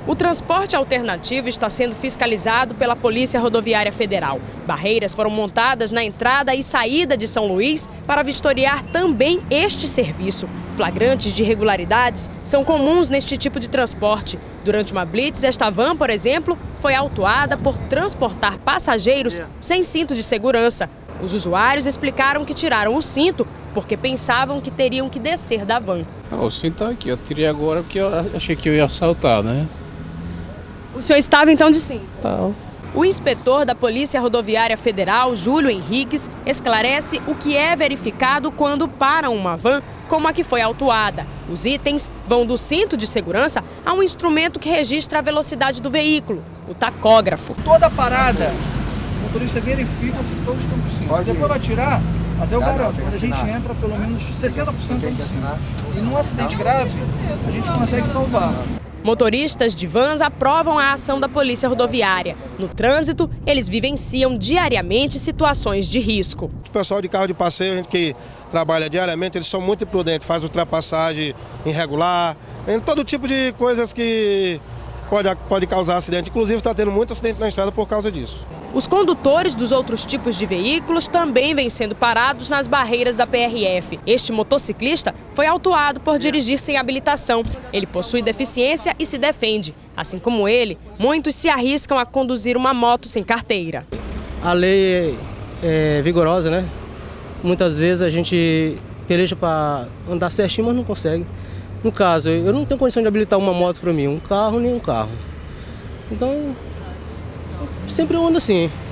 O transporte alternativo está sendo fiscalizado pela Polícia Rodoviária Federal. Barreiras foram montadas na entrada e saída de São Luís para vistoriar também este serviço. Flagrantes de irregularidades são comuns neste tipo de transporte. Durante uma blitz, esta van, por exemplo, foi autuada por transportar passageiros sem cinto de segurança. Os usuários explicaram que tiraram o cinto porque pensavam que teriam que descer da van. O cinto está aqui, eu tirei agora porque eu achei que eu ia assaltar, né? O senhor estava então de cinto? Tá. O inspetor da Polícia Rodoviária Federal, Júlio Henriques, esclarece o que é verificado quando param uma van como a que foi autuada. Os itens vão do cinto de segurança a um instrumento que registra a velocidade do veículo, o tacógrafo. Toda parada, o motorista verifica se todos estão com cinto. Se depois vai tirar, mas eu garanto, quando a gente entra, pelo menos 60% do cinto. E num acidente grave, a gente consegue salvar. Motoristas de vans aprovam a ação da Polícia Rodoviária. No trânsito, eles vivenciam diariamente situações de risco. O pessoal de carro de passeio, a gente que trabalha diariamente, eles são muito imprudentes, faz ultrapassagem irregular, em todo tipo de coisas que pode causar acidente. Inclusive está tendo muito acidente na estrada por causa disso. Os condutores dos outros tipos de veículos também vêm sendo parados nas barreiras da PRF. Este motociclista foi autuado por dirigir sem habilitação. Ele possui deficiência e se defende. Assim como ele, muitos se arriscam a conduzir uma moto sem carteira. A lei é vigorosa, né? Muitas vezes a gente peleja para andar certinho, mas não consegue. No caso, eu não tenho condição de habilitar uma moto para mim, um carro nem um carro. Então, sempre eu ando assim.